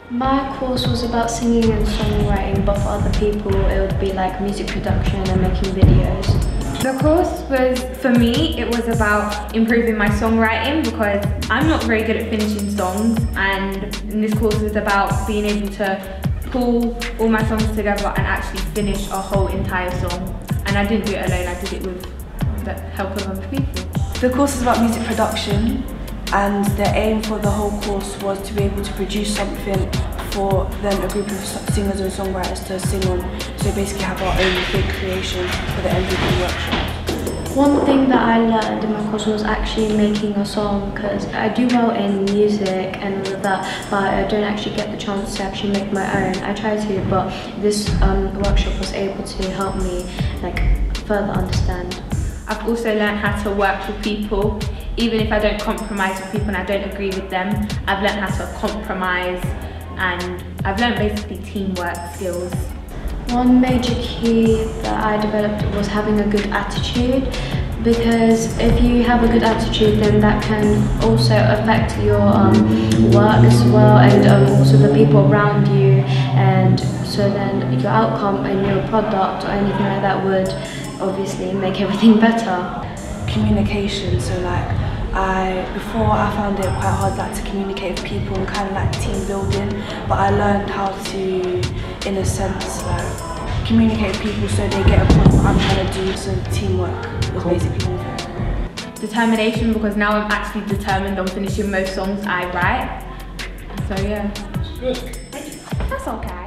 My course was about singing and songwriting, but for other people it would be like music production and making videos. The course was, for me, it was about improving my songwriting because I'm not very good at finishing songs, and this course was about being able to pull all my songs together and actually finish a whole entire song. And I didn't do it alone, I did it with the help of other people. The course is about music production, and the aim for the whole course was to be able to produce something for then a group of singers and songwriters to sing on. So basically have our own big creation for the MVP workshop. One thing that I learned in my course was actually making a song, because I do well in music and all of that, but I don't actually get the chance to actually make my own. I try to, but this workshop was able to help me like further understand. I've also learned how to work with people. Even if I don't compromise with people and I don't agree with them, I've learned how to compromise, and I've learned basically teamwork skills. One major key that I developed was having a good attitude, because if you have a good attitude then that can also affect your work as well, and also the people around you, and so then your outcome and your product or anything like that would obviously make everything better. Communication, so like before I found it quite hard like to communicate with people and kind of like team building, but I learned how to, in a sense, like communicate with people so they get a point what I'm trying to do, so teamwork was basically one thing. Determination, because now I'm actually determined on finishing most songs I write. So yeah. Good. That's okay.